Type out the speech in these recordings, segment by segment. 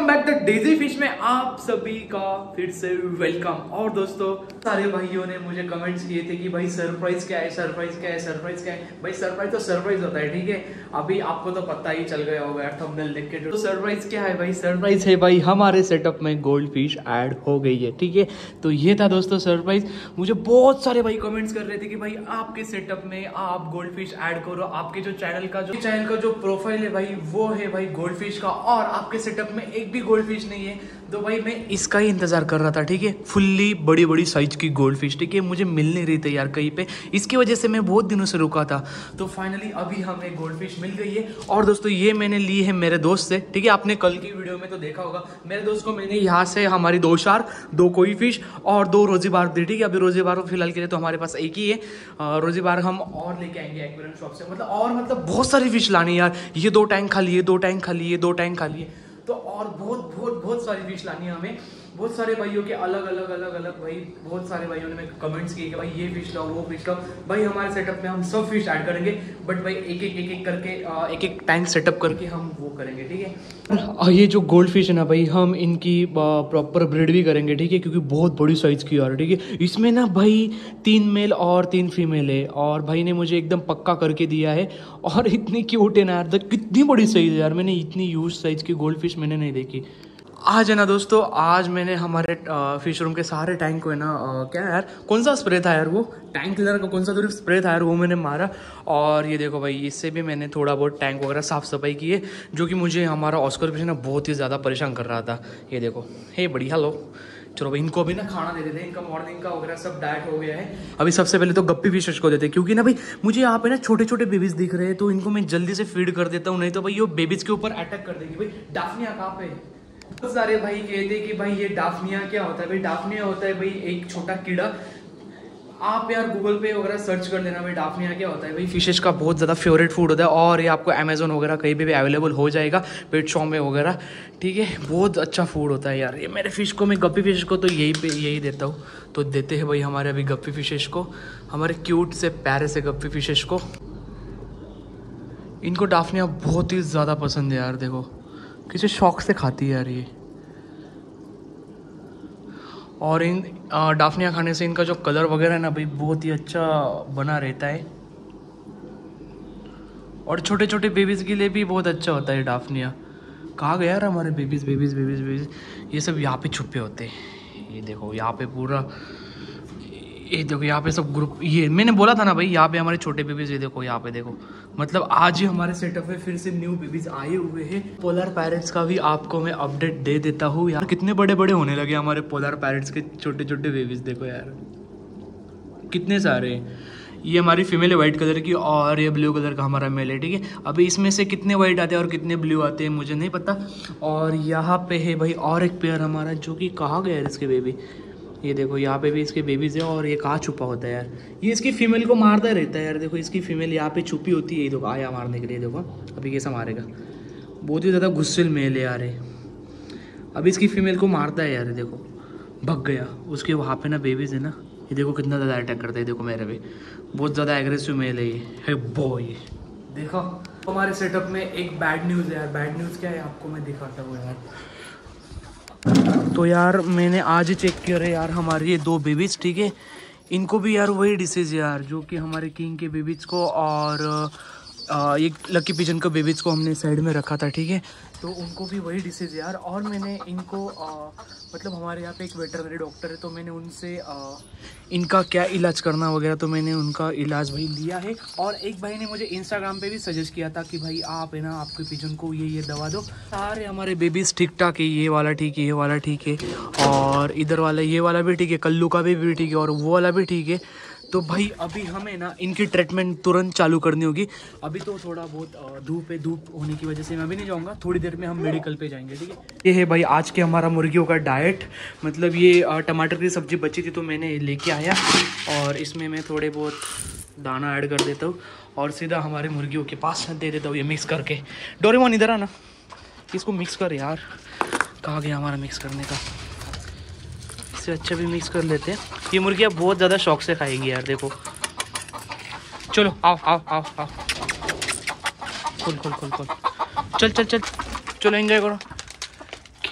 Welcome back the Daisy Fish में आप सभी का फिर से वेलकम। और दोस्तों, सारे भाइयों ने मुझे कमेंट्स किए थे कि भाई सरप्राइज क्या है, सरप्राइज क्या है, सरप्राइज क्या है। भाई सरप्राइज तो सरप्राइज होता है, ठीक है। अभी आपको तो पता ही चल गया होगा थंबनेल देख के। तो सरप्राइज क्या है भाई? सरप्राइज है भाई, हमारे सेटअप में गोल्ड फिश ऐड हो गई है, ठीक है। तो ये था दोस्तों सरप्राइज। मुझे बहुत सारे भाई कमेंट्स कर रहे थे कि भाई आपके सेटअप में आप गोल्ड फिश ऐड करो। आपके जो चैनल का जो प्रोफाइल है भाई, वो है भाई गोल्ड फिश का, और आपके सेटअप में एक भी गोल्ड फिश नहीं है। तो भाई मैं इसका ही इंतजार कर रहा था, ठीक है। फुल्ली बड़ी बड़ी साइज की गोल्ड फिश, ठीक है। मुझे मिल नहीं रही थी यार कहीं पे, इसकी वजह से मैं बहुत दिनों से रुका था। तो फाइनली अभी हमें गोल्ड फिश मिल गई है। और दोस्तों ये मैंने ली है मेरे दोस्त से, ठीक है। आपने कल की वीडियो में तो देखा होगा, मेरे दोस्त को मैंने यहाँ से हमारी 2 शार्क, 2 कोई फिश और 2 रोजी बार दी, ठीक है। अभी रोजी बार फिलहाल के लिए तो हमारे पास एक ही है। रोजी बार हम और लेके आएंगे एक्वेरियम शॉप से, मतलब बहुत सारी फिश लानी यार। ये 2 टैंक खाली है, 2 टैंक खाली है, 2 टैंक खाली है। तो और बहुत सारी फिश लानी है हमें। बहुत सारे भाइयों के अलग अलग भाई, बहुत सारे भाइयों ने कमेंट्स किए कि भाई ये फिश लाओ, वो फिश लाओ। भाई हमारे सेटअप में हम सब फिश ऐड करेंगे, बट भाई एक एक करके एक एक टैंक सेटअप करके हम वो करेंगे, ठीक है। ये जो गोल्ड फिश है ना भाई, हम इनकी प्रॉपर ब्रीड भी करेंगे, ठीक है, क्योंकि बहुत बड़ी साइज की यार, ठीक है। इसमें ना भाई 3 मेल और 3 फीमेल है, और भाई ने मुझे एकदम पक्का करके दिया है। और इतनी क्यूट है ना यार, कितनी बड़ी साइज है यार। मैंने इतनी ह्यूज साइज की गोल्ड फिश मैंने नहीं देखी। आज है ना दोस्तों, आज मैंने हमारे फिश रूम के सारे टैंक को है ना क्या यार, कौन सा स्प्रे था यार, वो टैंक क्लीनर का कौन सा तो स्प्रे था यार, वो मैंने मारा। और ये देखो भाई, इससे भी मैंने थोड़ा बहुत टैंक वगैरह साफ सफाई की है, जो कि मुझे हमारा ऑस्कर फिश ना बहुत ही ज़्यादा परेशान कर रहा था। ये देखो, हे बढ़िया लो। चलो भाई इनको भी ना खाना दे देते हैं, इनका मॉर्निंग का वगैरह सब डाइट हो गया है। अभी सबसे पहले तो गप्पी फिशेस को देते हैं, क्योंकि ना भाई मुझे यहाँ पे ना छोटे छोटे बेबीज दिख रहे हैं, तो इनको मैं जल्दी से फीड कर देता हूँ, नहीं तो भाई ये बेबीज के ऊपर अटैक कर देगी। भाई डाफनिया कहाँ पे? बहुत सारे भाई कहते हैं कि भाई ये डाफनिया क्या होता है। भाई डाफनिया होता है भाई एक छोटा कीड़ा। आप यार गूगल पे वगैरह सर्च कर लेना भाई डाफनिया क्या होता है। भाई फिशेस का बहुत ज़्यादा फेवरेट फूड होता है, और ये आपको अमेजोन वगैरह कहीं भी अवेलेबल हो जाएगा, पेट शॉप में वगैरह, ठीक है। बहुत अच्छा फूड होता है यार। ये मेरे फिश को, मैं गप्पी फिश को तो यही देता हूँ। तो देते हैं भाई हमारे अभी गप्पी फिशेस को, हमारे क्यूट से प्यारे से गप्पी फिशेस को। इनको डाफनिया बहुत ही ज़्यादा पसंद है यार, देखो किसी शौक से खाती है यार ये। और इन डाफनिया खाने से इनका जो कलर वगैरह है ना भाई, बहुत ही अच्छा बना रहता है। और छोटे छोटे बेबीज़ के लिए भी बहुत अच्छा होता है डाफनिया। कहाँ गया यार हमारे बेबीज़? ये सब यहाँ पे छुपे होते हैं। ये देखो यहाँ पे पूरा, ये देखो यहाँ पे सब ग्रुप, ये मैंने बोला था ना भाई, यहाँ पे हमारे छोटे बेबीज। ये देखो यहाँ पे देखो, मतलब आज ही हमारे सेटअप में फिर से न्यू बेबीज आए हुए हैं। पोलर पैरेट्स का भी आपको मैं अपडेट दे देता हूँ यार। कितने बड़े बड़े होने लगे हमारे पोलर पैरेट्स के छोटे छोटे बेबीज, देखो यार कितने सारे। ये हमारी फीमेल है वाइट कलर की, और ये ब्लू कलर का हमारा मेल है, ठीक है। अभी इसमें से कितने वाइट आते हैं और कितने ब्लू आते हैं मुझे नहीं पता। और यहाँ पे है भाई और एक पेयर हमारा, जो कि कहाँ गया है इसके बेबी। ये देखो यहाँ पे भी इसके बेबीज है, और ये कहाँ छुपा होता है यार, ये इसकी फीमेल को मारता रहता है यार। देखो इसकी फीमेल यहाँ पे छुपी होती है, ये देखो आया मारने के लिए। देखो अभी कैसा मारेगा, बहुत ही ज़्यादा गुस्सेल मेल है यार। अभी इसकी फीमेल को मारता है यार, देखो भग गया। उसके वहाँ पे ना बेबीज है ना, ये देखो कितना ज़्यादा अटैक करता है। देखो मेरे भी बहुत ज़्यादा एग्रेसिव मेल है ये, है बॉय। देखो हमारे सेटअप में एक बैड न्यूज़ है यार। बैड न्यूज़ क्या है आपको मैं दिखाता हूँ यार। तो यार मैंने आज ही चेक किया यार, हमारे ये 2 बेबीज, ठीक है, इनको भी यार वही डिसीज़ यार, जो कि हमारे किंग के बेबीज को और ये लकी पिजन के बेबीज को हमने साइड में रखा था, ठीक है। तो उनको भी वही डिसीज़ यार। और मैंने इनको मतलब हमारे यहाँ पे एक वेटरनरी डॉक्टर है, तो मैंने उनसे इनका क्या इलाज करना वगैरह, तो मैंने उनका इलाज भाई लिया है। और एक भाई ने मुझे इंस्टाग्राम पे भी सजेस्ट किया था कि भाई आप है ना, आपके पिजन को ये दवा दो। सारे हमारे बेबीज ठीक ठाक है, ये वाला ठीक है, ये वाला ठीक है, और इधर वाला ये वाला भी ठीक है, कल्लू का भी ठीक है, और वो वाला भी ठीक है। तो भाई अभी हमें ना इनकी ट्रीटमेंट तुरंत चालू करनी होगी। अभी तो थोड़ा बहुत धूप होने की वजह से मैं अभी नहीं जाऊँगा, थोड़ी देर में हम मेडिकल पे जाएंगे, ठीक है। ये है भाई आज के हमारा मुर्गियों का डाइट। मतलब ये टमाटर की सब्ज़ी बची थी, तो मैंने लेके आया, और इसमें मैं थोड़े बहुत दाना ऐड कर देता हूँ, और सीधा हमारे मुर्गियों के पास दे देता हूँ ये मिक्स करके। डोरेमोन इधर आना, इसको मिक्स कर यार। कहाँ गया हमारा मिक्स करने का? इससे अच्छा भी मिक्स कर लेते हैं। ये मुर्गियाँ बहुत ज़्यादा शौक से खाएंगी यार, देखो। चलो आओ आओ आओ आओ, खोल खोल खोल खोल, चल चल चल, चलो एंजॉय करो।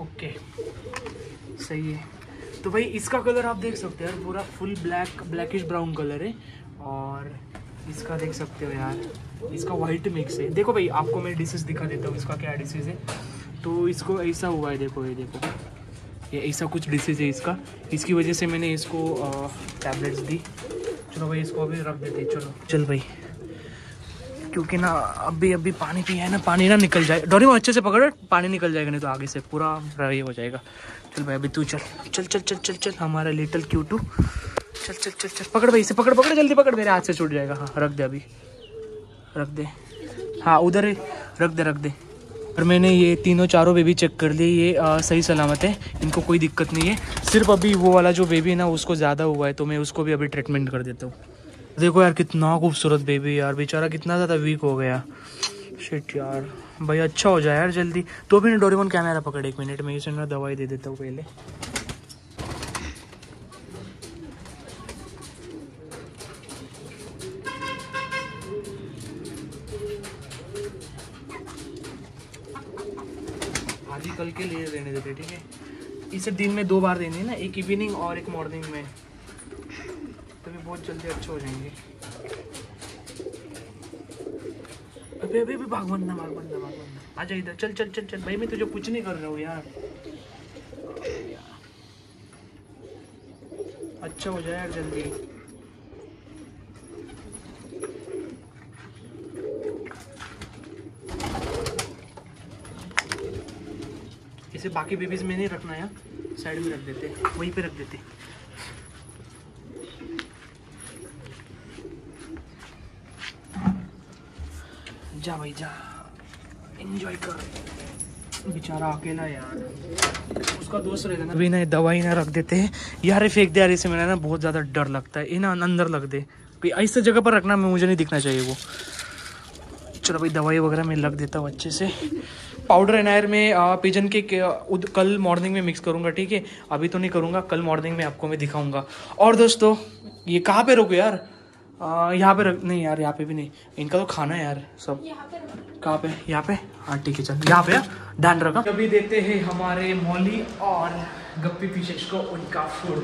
ओके सही है। तो भाई इसका कलर आप देख सकते हो यार, पूरा फुल ब्लैकिश ब्राउन कलर है। और इसका देख सकते हो यार, इसका वाइट मिक्स है। देखो भाई आपको मैं डिशेस दिखा देता हूँ इसका क्या डिशेस है। तो इसको ऐसा हुआ है, देखो ये देखो, ये ऐसा कुछ डिशेस है इसका। इसकी वजह से मैंने इसको टैबलेट्स दी। चलो भाई इसको अभी रख देते, चलो चल भाई, क्योंकि ना अभी पानी पिया है ना, पानी ना निकल जाए। डोरेमोन अच्छे से पकड़, पानी निकल जाएगा नहीं तो आगे से पूरा ये हो जाएगा। चल भाई अभी तू चल चल चल चल चल चल हमारा लिटिल क्यूटू, चल चल चल चल पकड़ भाई इसे, पकड़ पकड़ जल्दी पकड़, मेरे हाथ से छूट जाएगा। हाँ रख दे, अभी रख दे, हाँ उधर ही रख दे रख दे। और मैंने ये तीनों चारों बेबी चेक कर लिए, ये सही सलामत है, इनको कोई दिक्कत नहीं है। सिर्फ अभी वो वाला जो बेबी है ना उसको ज़्यादा हुआ है, तो मैं उसको भी अभी ट्रीटमेंट कर देता हूँ। देखो यार कितना खूबसूरत बेबी यार, बेचारा कितना ज़्यादा वीक हो गया। शिट यार, भाई अच्छा हो जाए यार जल्दी। तो भी ना डोरेमोन कैमरा पकड़, 1 मिनट में इसे ना दवाई दे देता हूँ पहले। आज ही कल के लिए देने देते, ठीक है। इसे दिन में 2 बार देनी है ना, एक इवनिंग और एक मॉर्निंग में, तो भी बहुत जल्दी अच्छे हो जाएंगे। अभी भाग बनना आजा इधर, चल चल चल चल भाई, मैं तुझे कुछ नहीं कर रहा हूँ यार। अच्छा हो जाए यार जल्दी। इसे बाकी बेबीज में नहीं रखना है, साइड में रख देते, वहीं पे रख देते। जा भाई जा, एंजॉय कर, बेचारा अकेला यार, उसका दोस्त रहेगा ना। अभी ना दवाई ना रख देते हैं यार, फेंक दे यार इसे, मेरा ना बहुत ज़्यादा डर लगता है। ये ना अंदर लग दे, कोई ऐसी जगह पर रखना, मुझे नहीं दिखना चाहिए वो। चलो भाई दवाई वगैरह मैं रख देता हूँ अच्छे से। पाउडर एनायर में पिजन के कल मॉर्निंग में मिक्स करूँगा, ठीक है। अभी तो नहीं करूँगा, कल मॉर्निंग में आपको मैं दिखाऊँगा। और दोस्तों ये कहाँ पे रुको यार, यहाँ पे रख, नहीं यार यहाँ पे भी नहीं, इनका तो खाना है यार सब। कहाँ पे, यहाँ पे, हाँ ठीक है चल, यहाँ पे ध्यान रखा। अभी देते हैं हमारे मौली और गप्पी फिशेस को उनका फूड।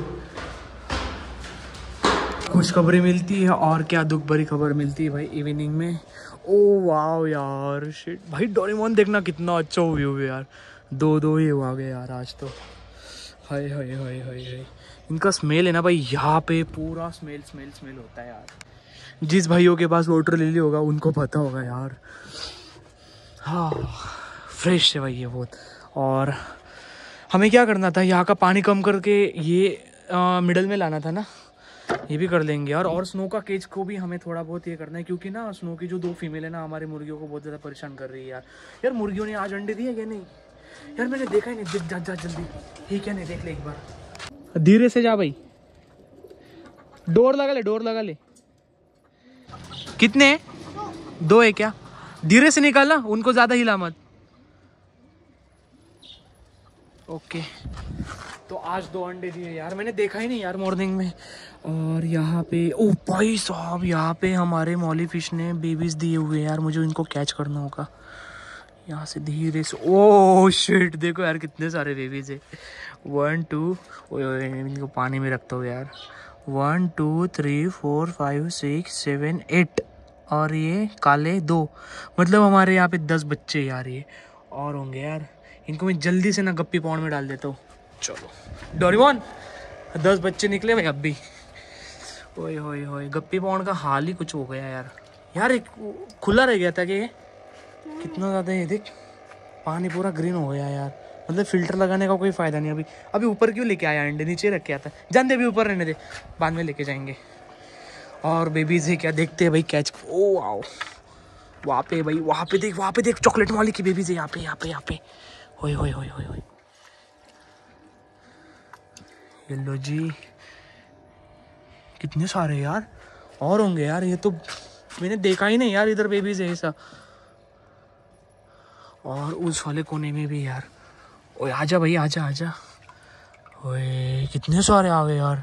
खुशखबरी मिलती है और क्या दुख भरी खबर मिलती है भाई इवनिंग में। ओ वाओ यार शिट भाई, डोरेमोन देखना कितना अच्छा व्यू है यार, 2 ही हुआ गया यार आज तो। हाय हाय हाय हाय हाय, इनका स्मेल है ना भाई, यहाँ पे पूरा स्मेल होता है यार। जिस भाइयों के पास वाटर लिली होगा उनको पता होगा यार। हाँ फ्रेश है भाई ये बहुत। और हमें क्या करना था, यहाँ का पानी कम करके ये मिडल में लाना था ना, ये भी कर लेंगे यार। और स्नो का केज को भी हमें थोड़ा बहुत ये करना है, क्योंकि ना स्नो की जो 2 फीमेल है ना हमारी मुर्गियों को बहुत ज़्यादा परेशान कर रही है यार। यार मुर्गियों ने आज अंडे दिए क्या नहीं यार, मैंने देखा ही नहीं। देख जा जल्दी, ठीक है नहीं देख ले एक बार, धीरे से जा भाई, डोर लगा ले। कितने, 2 है क्या, धीरे से निकालना, उनको ज़्यादा हिला मत। ओके तो आज 2 अंडे दिए यार, मैंने देखा ही नहीं यार मॉर्निंग में। और यहाँ पे ओ भाई साहब, यहाँ पे हमारे मौली फिश ने बेबीज दिए हुए यार, मुझे इनको कैच करना होगा यहाँ से धीरे से। ओ शिट देखो यार कितने सारे बेबीज है, 1 2, इनको पानी में रखता हूँ यार, 1 2 3 4 5 6 7 8, और ये काले 2, मतलब हमारे यहाँ पे 10 बच्चे यार ये और होंगे यार। इनको मैं जल्दी से ना गप्पी पॉन्ड में डाल देता हूँ। चलो डोरेमोन, 10 बच्चे निकले भाई अब भी। ओए होए होए, गप्पी पॉन्ड का हाल ही कुछ हो गया यार। यार एक खुला रह गया था कि ये कितना ज़्यादा, ये देख पानी पूरा ग्रीन हो गया यार, मतलब फिल्टर लगाने का कोई फ़ायदा नहीं। अभी ऊपर क्यों लेके आया, अंडे नीचे रख के आता, जान दे अभी ऊपर रहने दे, बाद में लेके जाएंगे। और बेबीज है क्या, देखते हैं भाई कैच। ओ आओ वहाँ पे भाई, वहाँ पे देख चॉकलेट मॉली की बेबीज है यहाँ पे। होए होए होए होए होए, ये लो जी, कितने सारे यार और होंगे यार, ये तो मैंने देखा ही नहीं यार इधर बेबीज है ऐसा। और उस वाले कोने में भी यार, ओए आजा भाई आजा। ओए कितने सारे आ गए यार,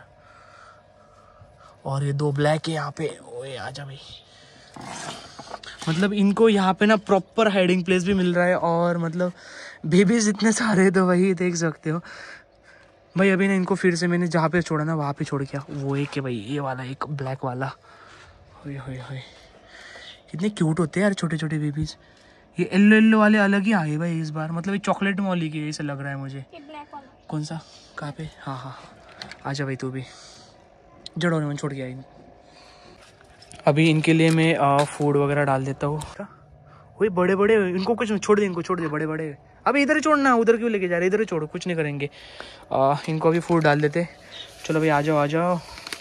और ये 2 ब्लैक है यहाँ पे। ओए आजा भाई, मतलब इनको यहाँ पे ना प्रॉपर हाइडिंग प्लेस भी मिल रहा है, और मतलब बेबीज इतने सारे तो वही देख सकते हो भाई। अभी ना इनको फिर से मैंने जहाँ पे छोड़ा ना वहाँ पे छोड़ गया। वो एक है भाई, ये वाला एक ब्लैक वाला। होय होय होय, कितने क्यूट होते हैं यार छोटे छोटे बेबीज। ये येल्लो येल्लो वाले अलग ही आए भाई इस बार, मतलब ये चॉकलेट मॉली की ऐसा लग रहा है मुझे। कौन सा, कहाँ पे? हाँ हाँ, आजा भाई तू भी। जड़ों ने छोड़ गया। अभी इनके लिए मैं फूड वगैरह डाल देता हूँ। वही बड़े बड़े, इनको कुछ छोड़ दे, इनको छोड़ दे, बड़े बड़े। अभी इधर ही छोड़ना, उधर क्यों लेके जा रहे, इधर ही छोड़ो, कुछ नहीं करेंगे। इनको अभी फूड डाल देते। चलो भाई आ जाओ आ जाओ।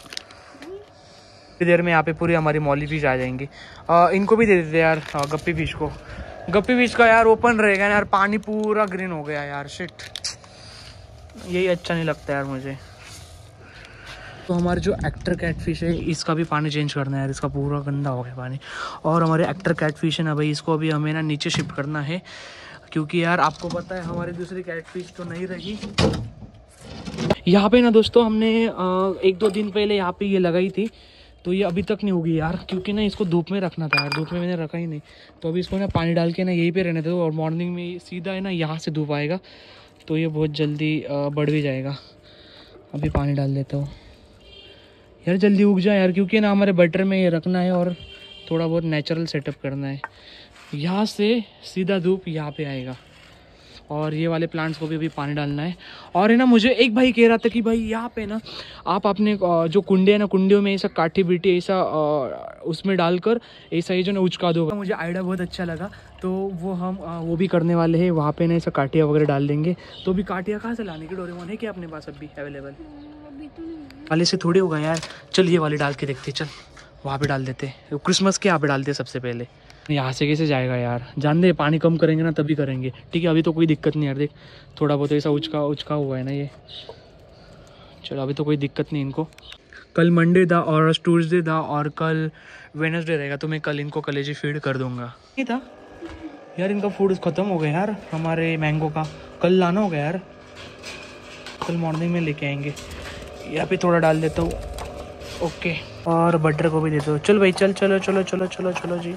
देर में यहाँ पे पूरी हमारी मॉली फिश आ जाएंगी। इनको भी दे देते यार गप्पी फिश को। गप्पी फिश का यार ओपन रहेगा यार, पानी पूरा ग्रीन हो गया यार, शिट, यही अच्छा नहीं लगता यार मुझे। तो हमारे जो एक्टर कैटफिश है इसका भी पानी चेंज करना है यार, इसका पूरा गंदा हो गया पानी। और हमारे एक्टर कैटफिश है ना भाई, इसको अभी हमें ना नीचे शिफ्ट करना है, क्योंकि यार आपको पता है हमारी दूसरी कैटफिश तो नहीं रही। यहाँ पे ना दोस्तों हमने 1-2 दिन पहले यहाँ पे ये लगाई थी, तो ये अभी तक नहीं होगी यार, क्योंकि ना इसको धूप में रखना था यार, धूप में मैंने रखा ही नहीं। तो अभी इसको ना पानी डाल के ना यहीं पे रहने दो, और मॉर्निंग में सीधा है ना यहाँ से धूप आएगा, तो ये बहुत जल्दी बढ़ भी जाएगा। अभी पानी डाल देता हूँ यार, जल्दी उग जाए यार, क्योंकि ना हमारे बटर में ये रखना है और थोड़ा बहुत नेचुरल सेटअप करना है। यहाँ से सीधा धूप यहाँ पे आएगा, और ये वाले प्लांट्स को भी अभी पानी डालना है। और है ना, मुझे एक भाई कह रहा था कि भाई यहाँ पे ना आप अपने जो कुंडे है ना, कुंडियों में ऐसा काठी बीटी ऐसा उसमें डालकर ऐसा ही जो ना उचका दो। मुझे आइडिया बहुत अच्छा लगा, तो वो हम वो भी करने वाले हैं। वहाँ पे ना ऐसा काटिया वगैरह डाल देंगे। तो अभी काटिया कहाँ से लाने की, डोरेमोन है क्या अपने पास अभी अवेलेबल? वाले से थोड़ी होगा यार। चल ये वाले डाल के देखते, चल वहाँ पे डाल देते, क्रिसमस के यहाँ पे डालते सबसे पहले। यहाँ से कैसे जाएगा यार, जान दे, पानी कम करेंगे ना तभी करेंगे, ठीक है? अभी तो कोई दिक्कत नहीं यार, देख थोड़ा बहुत ऐसा उचका हुआ है ना ये। चलो अभी तो कोई दिक्कत नहीं इनको। कल मंडे था और ट्यूसडे था और कल वेडनेसडे रहेगा, तो मैं कल इनको कलेजी फीड कर दूंगा। नहीं था यार, इनका फूड ख़त्म हो गया यार, हमारे मैंगो का कल लाना होगा यार, कल मॉर्निंग में लेके आएंगे। यहाँ पे थोड़ा डाल देता हूँ, ओके, और बटर को भी देता हूँ। चल भाई चल, चलो चलो चलो चलो चलो जी।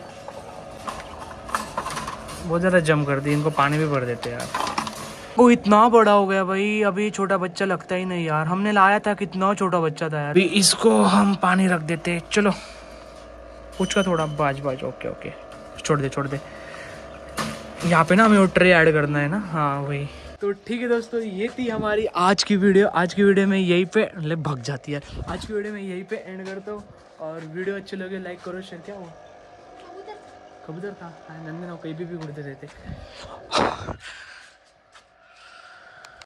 बहुत ज़्यादा जम कर दी, इनको पानी भी भर देते यार। वो इतना बड़ा हो गया भाई, अभी छोटा बच्चा लगता ही नहीं यार। हमने लाया था कितना छोटा बच्चा था यार। अभी इसको हम पानी रख देते, चलो उसका थोड़ा बाज, ओके ओके, छोड़ दे। यहाँ पे ना हमें वो ट्रे ऐड करना है ना, हाँ वही। तो ठीक है दोस्तों, ये थी हमारी आज की वीडियो। आज की वीडियो में यहीं पे भग जाती है, आज की वीडियो में यहीं पे एंड करता हूँ। और वीडियो अच्छे लगे लाइक करो, शेयर। क्या हुआ? कबूतर था, हाँ, नंदन कहीं भी उड़ते रहते।